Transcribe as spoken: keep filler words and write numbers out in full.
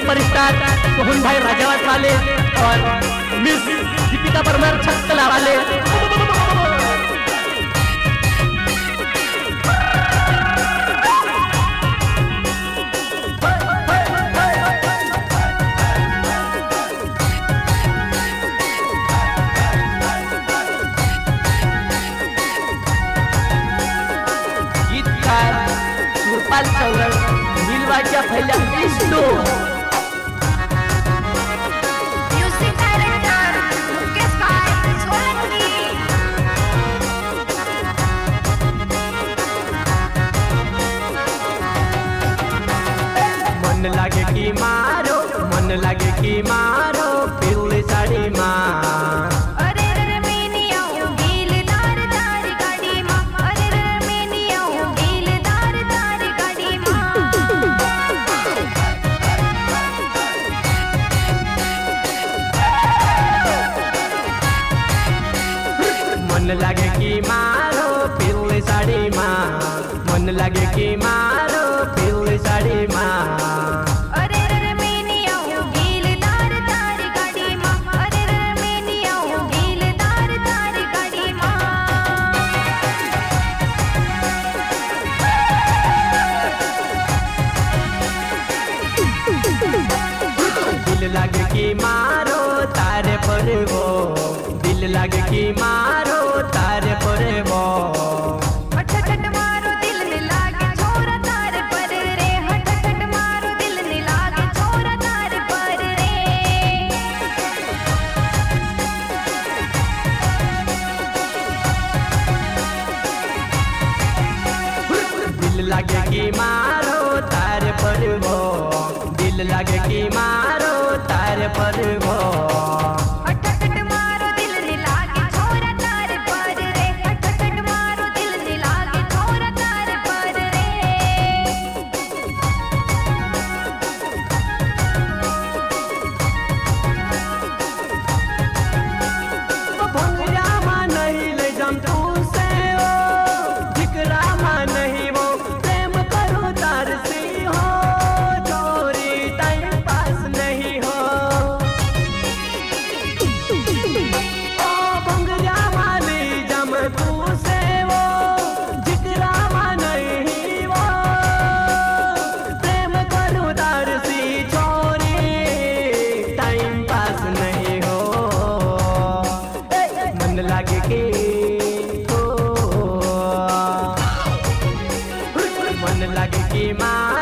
Superstar Sohan भाई राजावत वाले और मिस दीपिका परमार छत्तला वाले। नीलवाच्या पहिल्या विष्णू म्युझिक डायरेक्टर मुकेश भाई सोलंकी। मन लागे की मारो मन लागे की मारो पिल्ली साड़ी माँ। मन लागे की मारो पिल्ली साड़ी माँ मन लागे की मारो पिल्ली साड़ी माँ। अरे रे मेनिया गीलदार तार गाड़ी माँ अरे रे मेनिया गीलदार तार गाड़ी माँ। दिल लागे की मारो तारे पर वो दिल लागे की मारो तारे पर वो। हट हट मारो दिल ने लागे छोरा तारे पर रे हट हट मारो दिल ने लागे छोरा तारे पर रे। दिल लागे की मारो तारे पर वो दिल लागे की मारो तारे पर वो। लागे के मन लागे की माँ